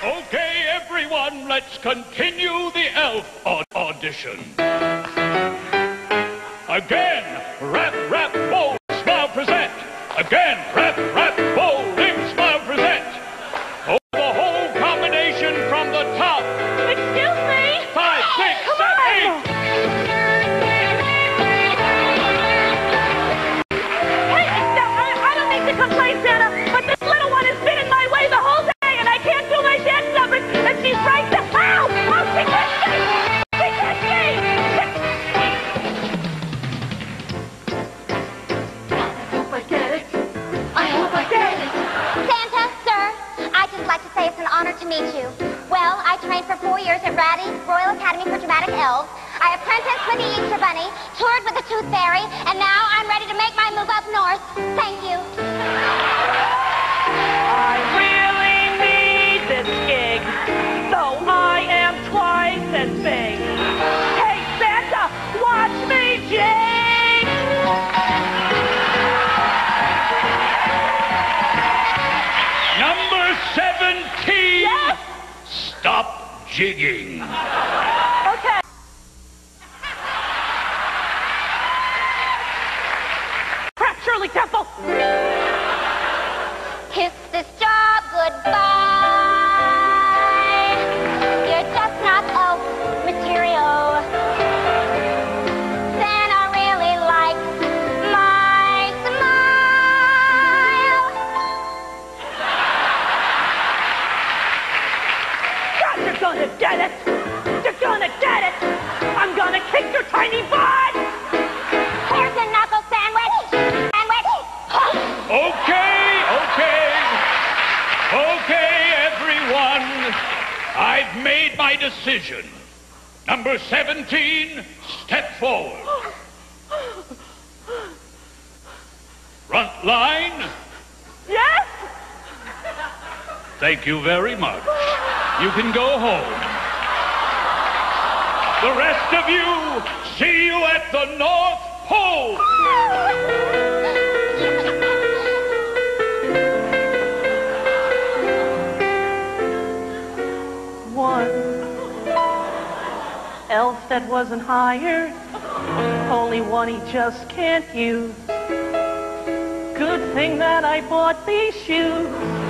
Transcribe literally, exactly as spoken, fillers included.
Okay, everyone, let's continue the elf aud audition. Again, rap, rap, bold, smile, present. Again, rap, rap, bold, smile, present. Oh, the whole combination from the top. Excuse me? Five, six, Come seven, on. eight. Hey, now, I, I don't mean to complain, Santa, but this little one has been in my way the whole day, and I can't do my dance numbers, and she's right there. Ow! Oh, she kissed me! She kissed me! I hope I get it. I hope I get it. Santa, sir, I'd just like to say it's an honor to meet you. Well, I trained for four years at Ratty Royal Academy for Dramatic Elves. I apprenticed with the Easter Bunny, toured with the Tooth Fairy, and now I'm ready to make my move up north. Thank you. I really need this gig, though I am twice as big. Hey, Santa, watch me jig! Number seventeen. Yes? Stop jigging. Okay. Crap, Shirley Temple! Kiss this job goodbye. You're just not elf material. Santa really likes my smile. God, you're gonna get it! You're gonna get it! I'm gonna kick your tiny butt! Here's a knuckle sandwich. Sandwich. Okay, okay. Okay, everyone. I've made my decision. Number seventeen, step forward. Front line. Yes? Thank you very much. You can go home. The rest of you, see you at the North Pole. One elf that wasn't hired, only one he just can't use. Good thing that I bought these shoes.